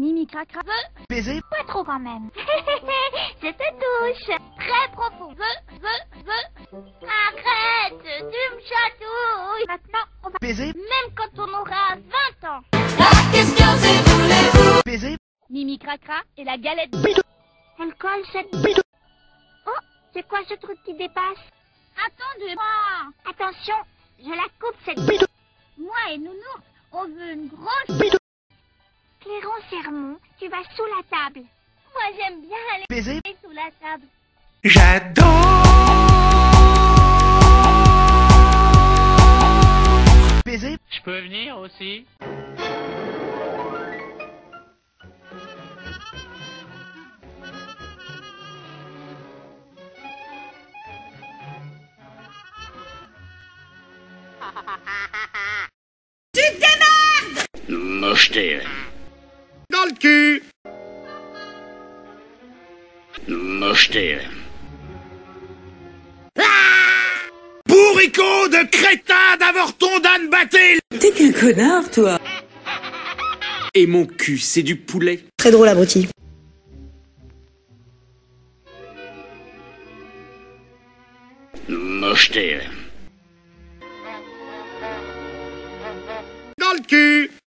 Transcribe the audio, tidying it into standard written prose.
Mimi Cracra Baiser. pas trop quand même. Je te touche. Très profond. Arrête, tu me chatouilles. Maintenant, on va Baiser. même quand on aura 20 ans. La question c'est voulez-vous Baiser. Mimi Cracra et la galette. Bidou. Elle colle cette... Bidou. Oh, c'est quoi ce truc qui dépasse? Attendez-moi. Attention, je la coupe cette... Bidou. Moi et Nounours, on veut une grosse... Bidou. Cléron Sermon, tu vas sous la table. Moi j'aime bien aller Baiser. sous la table. J'adore. Baiser. Je peux venir aussi? Mocheté. Dans le cul. Mocheté. Bourricot de crétin d'avorton d'âne batté. T'es qu'un connard, toi. Et mon cul, c'est du poulet. Très drôle, abruti. Mocheté. Dans le cul.